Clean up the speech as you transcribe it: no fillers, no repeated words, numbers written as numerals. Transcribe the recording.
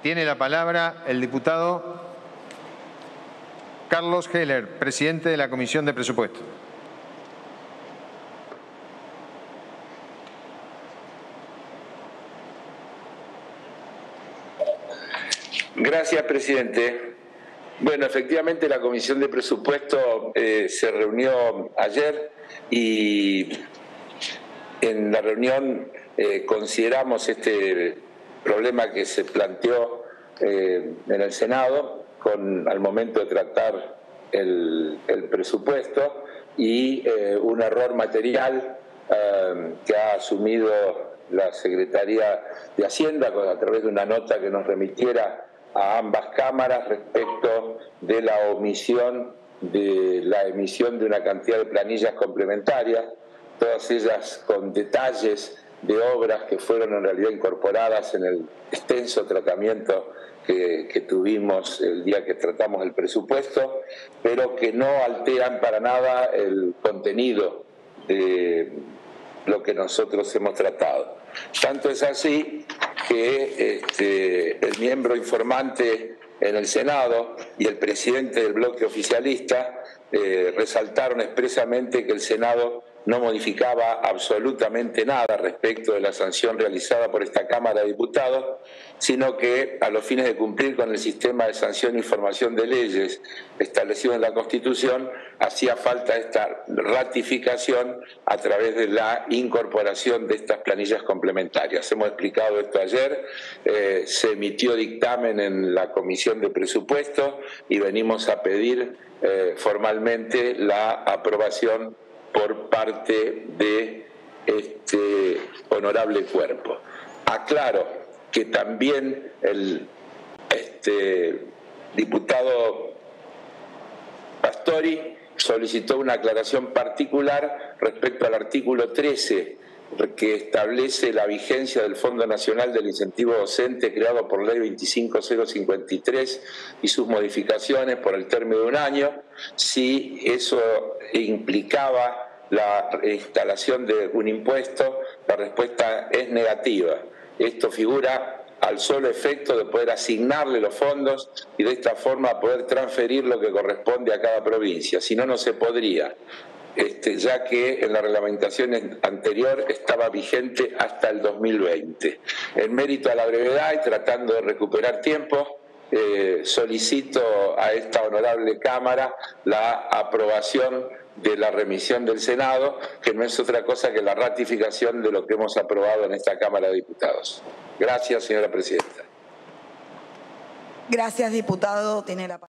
Tiene la palabra el diputado Carlos Heller, presidente de la Comisión de Presupuesto. Gracias, presidente. Bueno, efectivamente la Comisión de Presupuesto se reunió ayer y en la reunión consideramos este problema que se planteó en el Senado al momento de tratar el presupuesto y un error material que ha asumido la Secretaría de Hacienda a través de una nota que nos remitiera a ambas cámaras respecto de la omisión de la emisión de una cantidad de planillas complementarias, todas ellas con detalles de obras que fueron en realidad incorporadas en el extenso tratamiento que tuvimos el día que tratamos el presupuesto, pero que no alteran para nada el contenido de lo que nosotros hemos tratado. Tanto es así que el miembro informante en el Senado y el presidente del bloque oficialista resaltaron expresamente que el Senado no modificaba absolutamente nada respecto de la sanción realizada por esta Cámara de Diputados, sino que a los fines de cumplir con el sistema de sanción e información de leyes establecido en la Constitución, hacía falta esta ratificación a través de la incorporación de estas planillas complementarias. Hemos explicado esto ayer, se emitió dictamen en la Comisión de Presupuesto y venimos a pedir formalmente la aprobación por parte de este honorable cuerpo. Aclaro que también el diputado Pastori solicitó una aclaración particular respecto al artículo 13 que establece la vigencia del Fondo Nacional del Incentivo Docente creado por Ley 25053 y sus modificaciones por el término de un año, si eso implicaba la instalación de un impuesto. La respuesta es negativa. Esto figura al solo efecto de poder asignarle los fondos y de esta forma poder transferir lo que corresponde a cada provincia. Si no, no se podría, ya que en la reglamentación anterior estaba vigente hasta el 2020. En mérito a la brevedad y tratando de recuperar tiempo, solicito a esta honorable Cámara la aprobación de la remisión del Senado, que no es otra cosa que la ratificación de lo que hemos aprobado en esta Cámara de Diputados. Gracias, señora presidenta. Gracias, diputado. Tiene la palabra.